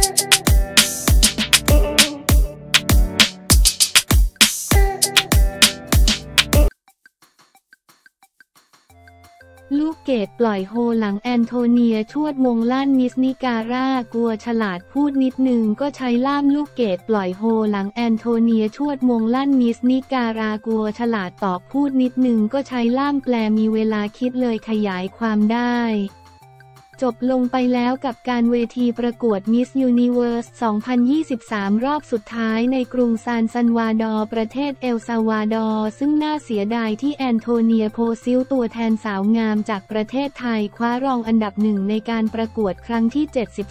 ลูกเกดปล่อยโฮหลังแอนโทเนียชวดมงลั่นมิสนิการากลัวฉลาดพูดนิดนึงก็ใช้ล่ามลูกเกดปล่อยโฮหลังแอนโทเนียชวดมงลั่นมิสนิการากลัวฉลาดตอบพูดนิดนึงก็ใช้ล่ามแปลมีเวลาคิดเลยขยายความได้จบลงไปแล้วกับการเวทีประกวด Miss Universe 2023 รอบสุดท้ายในกรุงซานซัลวาดอร์ประเทศเอลซัลวาดอร์ซึ่งน่าเสียดายที่แอนโทเนียโพซิลตัวแทนสาวงามจากประเทศไทยคว้ารองอันดับหนึ่งในการประกวดครั้งที่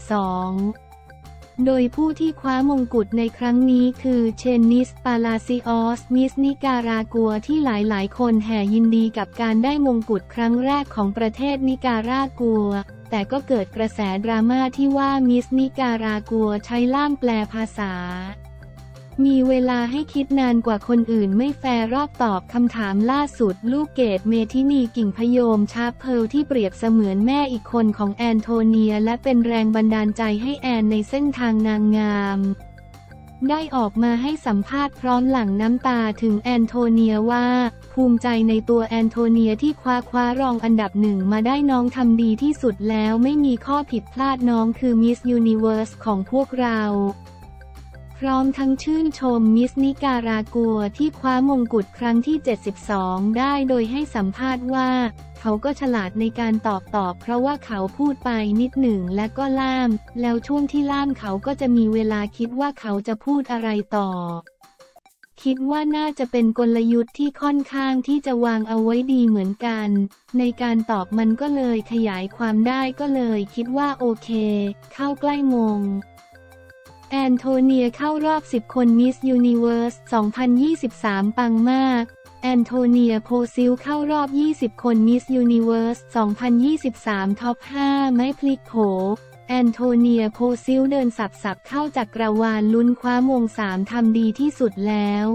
72 โดยผู้ที่คว้ามงกุฎในครั้งนี้คือเชนนิส ปาลาซิออส มิสนิการากัวที่หลายๆคนแห่ยินดีกับการได้มงกุฎครั้งแรกของประเทศนิการากัวแต่ก็เกิดกระแสดราม่าที่ว่ามิสนิการากัวใช้ล่ามแปลภาษามีเวลาให้คิดนานกว่าคนอื่นไม่แฟร์รอบตอบคำถามล่าสุดลูกเกดเมทินีกิ่งพยมชาเพิลที่เปรียบเสมือนแม่อีกคนของแอนโทเนียและเป็นแรงบันดาลใจให้แอนในเส้นทางนางงามได้ออกมาให้สัมภาษณ์พร้อมหลั่งน้ำตาถึงแอนโทเนียว่าภูมิใจในตัวแอนโทเนียที่คว้ารองอันดับหนึ่งมาได้น้องทำดีที่สุดแล้วไม่มีข้อผิดพลาดน้องคือมิสยูนิเวิร์สของพวกเราพร้อมทั้งชื่นชมมิสนิการากัวที่คว้ามงกุฎครั้งที่ 72 ได้โดยให้สัมภาษณ์ว่าเขาก็ฉลาดในการตอบเพราะว่าเขาพูดไปนิดหนึ่งและก็ล่ามแล้วช่วงที่ล่ามเขาก็จะมีเวลาคิดว่าเขาจะพูดอะไรต่อคิดว่าน่าจะเป็นกลยุทธ์ที่ค่อนข้างที่จะวางเอาไว้ดีเหมือนกันในการตอบมันก็เลยขยายความได้ก็เลยคิดว่าโอเคเข้าใกล้มงแอนโทเนียเข้ารอบ10คนมิสยูนิเวิร์ส2023ปังมากแอนโทเนียโพซิลเข้ารอบ20คนมิสยูนิเวิร์ส2023ท็อป5ไม่พลิกโผแอนโทเนียโพซิลเดินสับเข้าจักรวาลลุ้นคว้ามง3ทำดีที่สุดแล้ว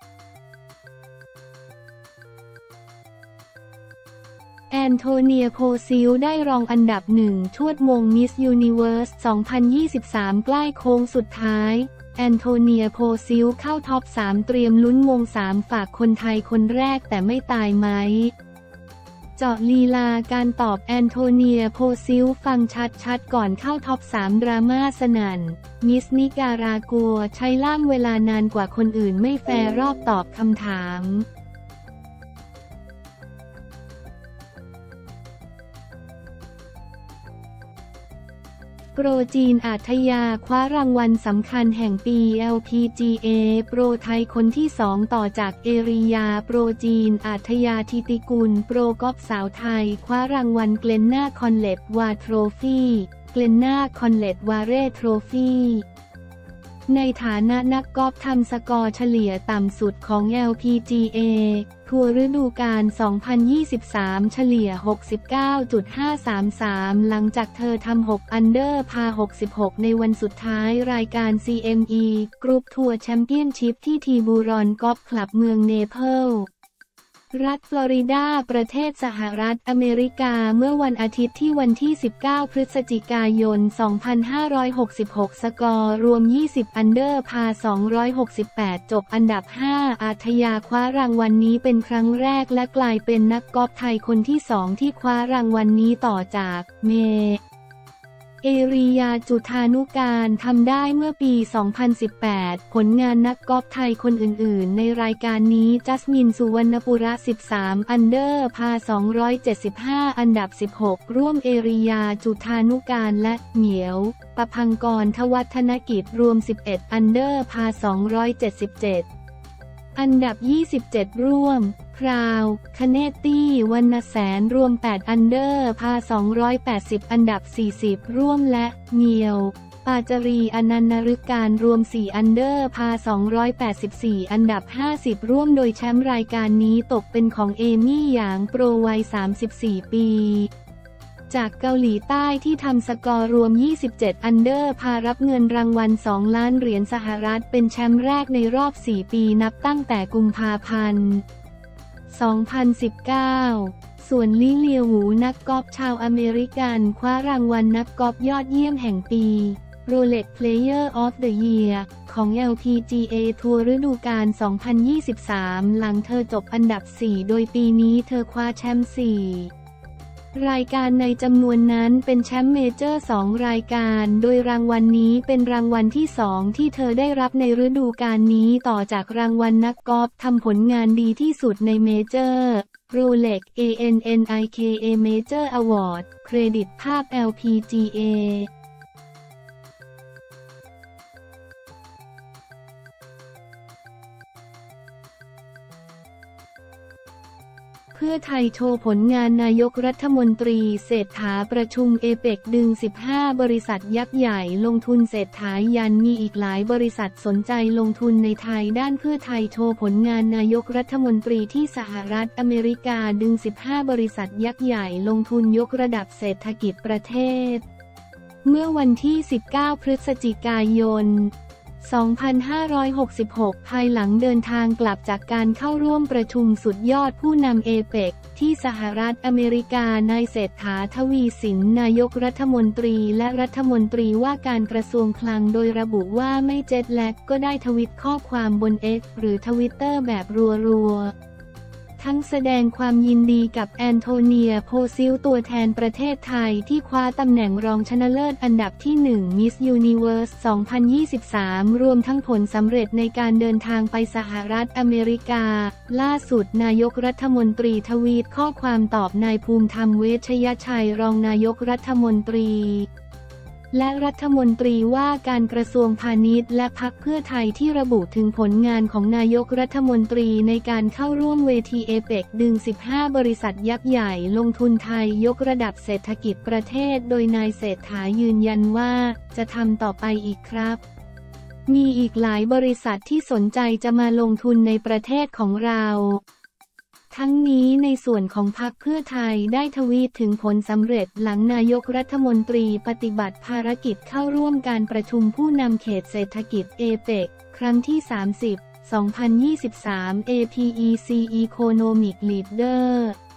แอนโทเนียโพซิลได้รองอันดับ1ชวดมงมิสยูนิเวิร์ส2023ใกล้โค้งสุดท้ายแอนโทเนียโพซิลเข้าท็อป3เตรียมลุ้นมง3ฝากคนไทยคนแรกแต่ไม่ตายไหมเจาะลีลาการตอบแอนโทเนียโพซิลฟังชัดก่อนเข้าท็อป3ดราม่าสนั่นมิสนิการากัวใช้ล่ามเวลานานกว่าคนอื่นไม่แฟร์รอบตอบคำถามโปรจีนอาทยาคว้ารางวัลสำคัญแห่งปี LPGA โปรไทยคนที่2ต่อจากเอริยาโปรจีนอาทยาธิติกุลโปรกอล์ฟสาวไทยคว้ารางวัลเกลนน่าคอนเลตวาโทรฟี่เกลนน่าคอนเลตวาเร่โทรฟี่ในฐานะนักกอล์ฟทำสกอร์เฉลี่ยต่ำสุดของ LPGA ทัวร์ฤดูกาล 2023 เฉลี่ย 69.533 หลังจากเธอทำ6 อันเดอร์พา 66 ในวันสุดท้ายรายการ CME กรุ๊ปทัวร์แชมเปี้ยนชิพที่ทีบูรอนกอล์ฟคลับเมืองเนเพิลรัฐฟลอริดาประเทศสหรัฐอเมริกาเมื่อวันอาทิตย์ที่วันที่ 19 พฤศจิกายน 2566 สกอร์รวม 20 อันเดอร์พา 268 จบอันดับ 5 อาทยาคว้ารางวัลนี้เป็นครั้งแรกและกลายเป็นนักกอล์ฟไทยคนที่2ที่คว้ารางวัลนี้ต่อจากเมเอริยาจุฑานุการทำได้เมื่อปี 2018 ผลงานนักกอล์ฟไทยคนอื่นๆในรายการนี้จัสมินสุวรรณปุระ 13 อันเดอร์พา 275 อันดับ 16 ร่วมเอริยาจุฑานุการและเหมียวประภังกรทวัฒนกิจรวม 11 อันเดอร์พา 277 อันดับ 27 ร่วมพราวคเนตตี้วรรณแสนรวม 8 อันเดอร์พา 280 อันดับ 40 ร่วมและเงียวปาจารีอนันต์นฤการรวม 4 อันเดอร์พา 284 อันดับ 50 ร่วมโดยแชมป์รายการนี้ตกเป็นของเอมี่หยางโปรวัย 34 ปีจากเกาหลีใต้ที่ทำสกอร์รวม 27 อันเดอร์พารับเงินรางวัล 2 ล้านเหรียญสหรัฐเป็นแชมป์แรกในรอบ 4 ปีนับตั้งแต่กุมภาพันธ์ 2019 ส่วนลี่เลียวหูนักกอล์ฟชาวอเมริกันคว้ารางวัลนักกอล์ฟยอดเยี่ยมแห่งปี Rolex Player of the Year ของ LPGA ทัวร์ฤดูกาล 2023 หลังเธอจบอันดับ 4 โดยปีนี้เธอคว้าแชมป์ 4 รายการในจำนวนนั้นเป็นแชมป์เมเจอร์ 2 รายการ โดยรางวัลนี้เป็นรางวัลที่ 2 ที่เธอได้รับในฤดูกาลนี้ต่อจากรางวัลนักกอล์ฟทำผลงานดีที่สุดในเมเจอร์ Rolex ANNIKA Major Award เครดิตภาพ LPGAเพื่อไทยโชว์ผลงานนายกรัฐมนตรีเศรษฐาประชุมเอเปกดึง 15 บริษัทยักษ์ใหญ่ลงทุนเศรษฐายันมีอีกหลายบริษัทสนใจลงทุนในไทยด้านเพื่อไทยโชว์ผลงานนายกรัฐมนตรีที่สหรัฐอเมริกาดึง 15 บริษัทยักษ์ใหญ่ลงทุนยกระดับเศรษฐกิจประเทศเมื่อวันที่ 19 พฤศจิกายน 2566 ภายหลังเดินทางกลับจากการเข้าร่วมประชุมสุดยอดผู้นำเอเปกที่สหรัฐอเมริกานายเศรษฐาทวีสินนายกรัฐมนตรีและรัฐมนตรีว่าการกระทรวงคลังโดยระบุว่าไม่เจ็ตแลกก็ได้ทวิตข้อความบน X หรือทวิตเตอร์แบบรัวๆทั้งแสดงความยินดีกับแอนโทเนียโพซิลตัวแทนประเทศไทยที่คว้าตำแหน่งรองชนะเลิศอันดับที่ 1 Miss Universe 2023 รวมทั้งผลสำเร็จในการเดินทางไปสหรัฐอเมริกาล่าสุดนายกรัฐมนตรีทวีตข้อความตอบนายภูมิธรรมเวชยชัยรองนายกรัฐมนตรีและรัฐมนตรีว่าการกระทรวงพาณิชย์และพรรคเพื่อไทยที่ระบุถึงผลงานของนายกรัฐมนตรีในการเข้าร่วมเวทีเอเปกดึง 15 บริษัทยักษ์ใหญ่ลงทุนไทยยกระดับเศรษฐกิจประเทศโดยนายเศรษฐายืนยันว่าจะทำต่อไปอีกครับมีอีกหลายบริษัทที่สนใจจะมาลงทุนในประเทศของเราทั้งนี้ในส่วนของพรรคเพื่อไทยได้ทวีตถึงผลสำเร็จหลังนายกรัฐมนตรีปฏิบัติภารกิจเข้าร่วมการประชุมผู้นำเขตเศรษฐกิจเอเปกครั้งที่ 30 2023 APEC Economic Leader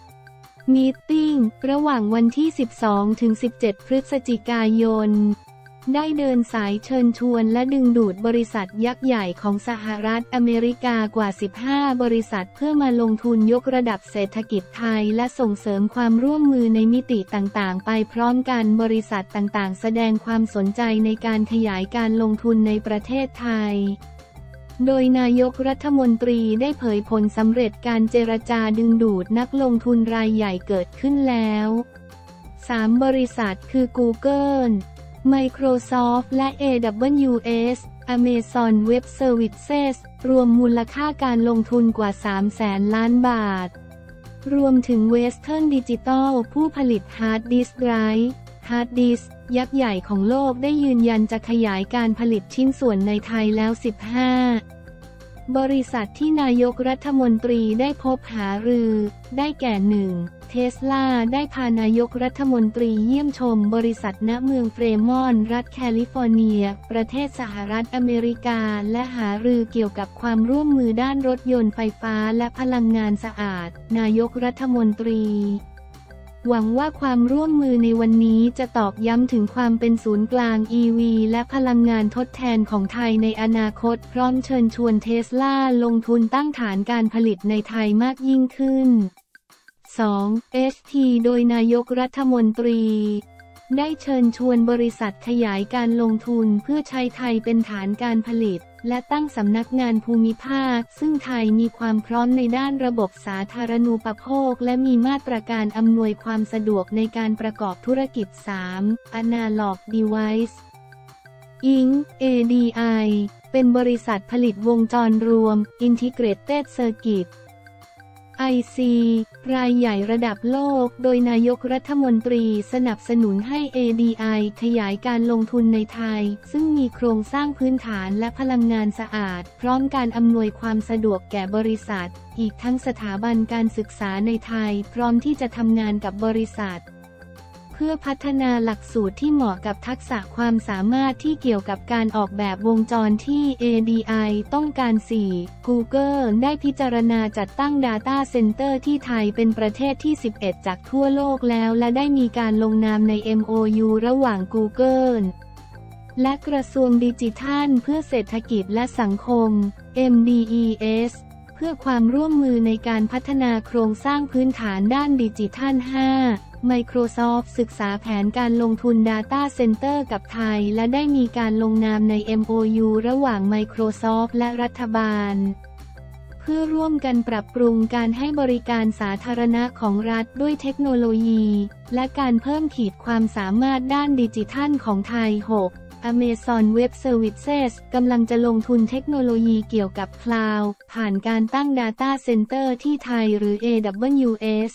Meeting ระหว่างวันที่ 12-17 พฤศจิกายนได้เดินสายเชิญชวนและดึงดูดบริษัทยักษ์ใหญ่ของสหรัฐอเมริกากว่า 15 บริษัทเพื่อมาลงทุนยกระดับเศรษฐกิจไทยและส่งเสริมความร่วมมือในมิติต่างๆไปพร้อมกันบริษัทต่างๆแสดงความสนใจในการขยายการลงทุนในประเทศไทยโดยนายกรัฐมนตรีได้เผยผลสำเร็จการเจรจาดึงดูดนักลงทุนรายใหญ่เกิดขึ้นแล้ว 3 บริษัทคือ Google Microsoft และ AWS Amazon Web Services รวมมูลค่าการลงทุนกว่า 300,000 ล้านบาทรวมถึง Western Digital ผู้ผลิตฮาร์ดดิสก์ไดรฟ์ฮาร์ดดิสก์ยักษ์ใหญ่ของโลกได้ยืนยันจะขยายการผลิตชิ้นส่วนในไทยแล้ว 15 บริษัทที่นายกรัฐมนตรีได้พบหารือได้แก่ 1. Tesla ได้พานายกรัฐมนตรีเยี่ยมชมบริษัทณเมืองเฟรมอนต์รัฐแคลิฟอร์เนียประเทศสหรัฐอเมริกาและหารือเกี่ยวกับความร่วมมือด้านรถยนต์ไฟฟ้าและพลังงานสะอาดนายกรัฐมนตรีหวังว่าความร่วมมือในวันนี้จะตอกย้ำถึงความเป็นศูนย์กลาง EV และพลังงานทดแทนของไทยในอนาคตพร้อมเชิญชวนเทสลาลงทุนตั้งฐานการผลิตในไทยมากยิ่งขึ้น 2. HT โดยนายกรัฐมนตรีได้เชิญชวนบริษัทขยายการลงทุนเพื่อใช้ไทยเป็นฐานการผลิตและตั้งสำนักงานภูมิภาคซึ่งไทยมีความพร้อมในด้านระบบสาธารณูปโภคและมีมาตรการอำนวยความสะดวกในการประกอบธุรกิจ 3. Analog Device Inc. ADI เป็นบริษัทผลิตวงจรรวม Integrated Circuit IC รายใหญ่ระดับโลกโดยนายกรัฐมนตรีสนับสนุนให้ ADI ขยายการลงทุนในไทยซึ่งมีโครงสร้างพื้นฐานและพลังงานสะอาดพร้อมการอำนวยความสะดวกแก่บริษัทอีกทั้งสถาบันการศึกษาในไทยพร้อมที่จะทำงานกับบริษัทเพื่อพัฒนาหลักสูตรที่เหมาะกับทักษะความสามารถที่เกี่ยวกับการออกแบบวงจรที่ ADI ต้องการ 4. Google ได้พิจารณาจัดตั้ง Data Center ที่ไทยเป็นประเทศที่ 11 จากทั่วโลกแล้วและได้มีการลงนามใน MOU ระหว่าง Google และกระทรวงดิจิทัลเพื่อเศรษฐกิจและสังคม MDES เพื่อความร่วมมือในการพัฒนาโครงสร้างพื้นฐานด้านดิจิทัล 5 Microsoft ศึกษาแผนการลงทุน Data Center กับไทยและได้มีการลงนามใน MOU ระหว่าง Microsoft และรัฐบาลเพื่อร่วมกันปรับปรุงการให้บริการสาธารณะของรัฐด้วยเทคโนโลยีและการเพิ่มขีดความสามารถด้านดิจิทัลของไทย 6 Amazon Web Services กำลังจะลงทุนเทคโนโลยีเกี่ยวกับคลาวด์ผ่านการตั้ง Data Center ที่ไทยหรือ AWS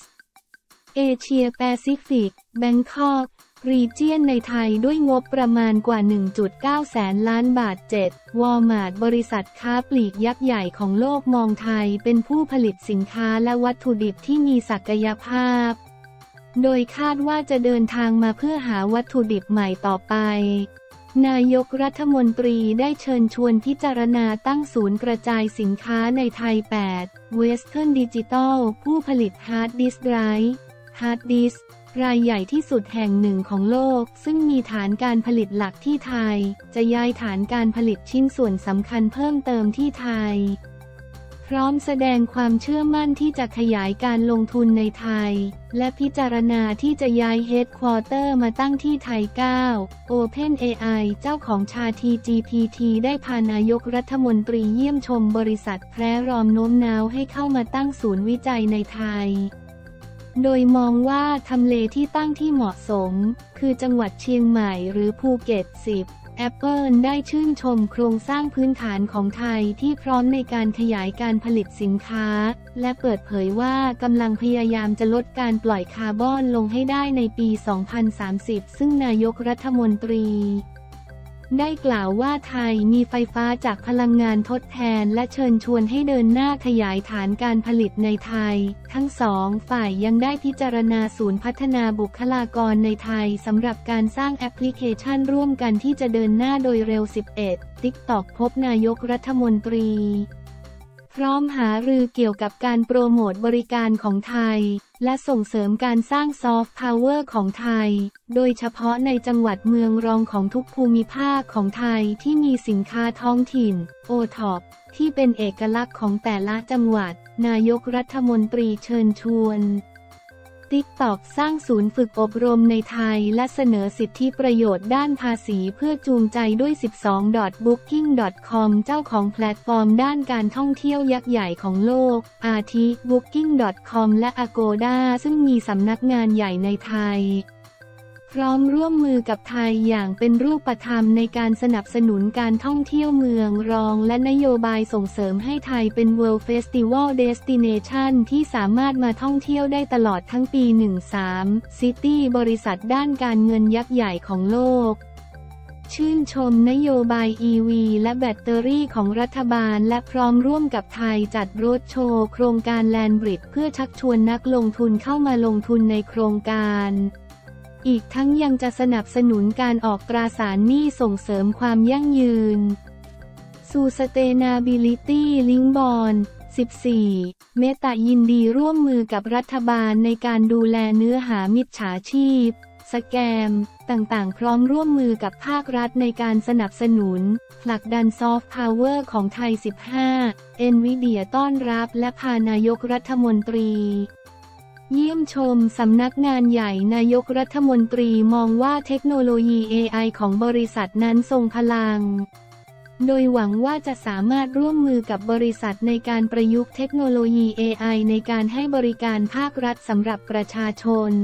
Asia Pacific Bangkok Region ในไทยด้วยงบประมาณกว่า 1.9 แสนล้านบาท 7 Walmart บริษัทค้าปลีกยักษ์ใหญ่ของโลกมองไทยเป็นผู้ผลิตสินค้าและวัตถุดิบที่มีศักยภาพโดยคาดว่าจะเดินทางมาเพื่อหาวัตถุดิบใหม่ต่อไปนายกรัฐมนตรีได้เชิญชวนพิจารณาตั้งศูนย์กระจายสินค้าในไทย 8 Western Digital ผู้ผลิตฮาร์ดดิสก์ไดรฟ์ฮาร์ดดิสก์รายใหญ่ที่สุดแห่งหนึ่งของโลกซึ่งมีฐานการผลิตหลักที่ไทยจะย้ายฐานการผลิตชิ้นส่วนสำคัญเพิ่มเติมที่ไทยพร้อมแสดงความเชื่อมั่นที่จะขยายการลงทุนในไทยและพิจารณาที่จะย้ายเฮดควอเตอร์มาตั้งที่ไทย 9 OpenAI เจ้าของ ChatGPT ได้พานายกรัฐมนตรีเยี่ยมชมบริษัทแพร่รอมโน้มน้าวให้เข้ามาตั้งศูนย์วิจัยในไทยโดยมองว่าทำเลที่ตั้งที่เหมาะสมคือจังหวัดเชียงใหม่หรือภูเก็ต 10 Apple ได้ชื่นชมโครงสร้างพื้นฐานของไทยที่พร้อมในการขยายการผลิตสินค้าและเปิดเผยว่ากำลังพยายามจะลดการปล่อยคาร์บอนลงให้ได้ในปี 2030 ซึ่งนายกรัฐมนตรีได้กล่าวว่าไทยมีไฟฟ้าจากพลังงานทดแทนและเชิญชวนให้เดินหน้าขยายฐานการผลิตในไทยทั้งสองฝ่ายยังได้พิจารณาศูนย์พัฒนาบุคลากรในไทยสำหรับการสร้างแอปพลิเคชันร่วมกันที่จะเดินหน้าโดยเร็ว 11 TikTok พบนายกรัฐมนตรีพร้อมหารือเกี่ยวกับการโปรโมทบริการของไทยและส่งเสริมการสร้างซอฟต์พาวเวอร์ของไทยโดยเฉพาะในจังหวัดเมืองรองของทุกภูมิภาคของไทยที่มีสินค้าท้องถิ่น OTOP ที่เป็นเอกลักษณ์ของแต่ละจังหวัดนายกรัฐมนตรีเชิญชวนTikTok สร้างศูนย์ฝึกอบรมในไทยและเสนอสิทธิประโยชน์ด้านภาษีเพื่อจูงใจด้วย 12.booking.com เจ้าของแพลตฟอร์มด้านการท่องเที่ยวยักษ์ใหญ่ของโลกอาทิ Booking.com และ Agoda ซึ่งมีสำนักงานใหญ่ในไทยพร้อมร่วมมือกับไทยอย่างเป็นรูปธรรมในการสนับสนุนการท่องเที่ยวเมืองรองและนโยบายส่งเสริมให้ไทยเป็น World Festival Destination ที่สามารถมาท่องเที่ยวได้ตลอดทั้งปี 13 City บริษัทด้านการเงินยักษ์ใหญ่ของโลกชื่นชมนโยบาย EV และแบตเตอรี่ของรัฐบาลและพร้อมร่วมกับไทยจัดโรดโชว์โครงการแลนด์บริดจ์เพื่อชักชวนนักลงทุนเข้ามาลงทุนในโครงการอีกทั้งยังจะสนับสนุนการออกตราสารหนี้ส่งเสริมความยั่งยืน Sustainability Link Bond 14 เมตายินดีร่วมมือกับรัฐบาลในการดูแลเนื้อหามิจฉาชีพสแกมต่างๆพร้อมร่วมมือกับภาครัฐในการสนับสนุนผลักดันซอฟต์พาวเวอร์ของไทย 15 NVIDIA ต้อนรับและพานายกรัฐมนตรีเยี่ยมชมสำนักงานใหญ่นายกรัฐมนตรีมองว่าเทคโนโลยี AI ของบริษัทนั้นทรงพลังโดยหวังว่าจะสามารถร่วมมือกับบริษัทในการประยุกต์เทคโนโลยี AI ในการให้บริการภาครัฐสำหรับประชาชน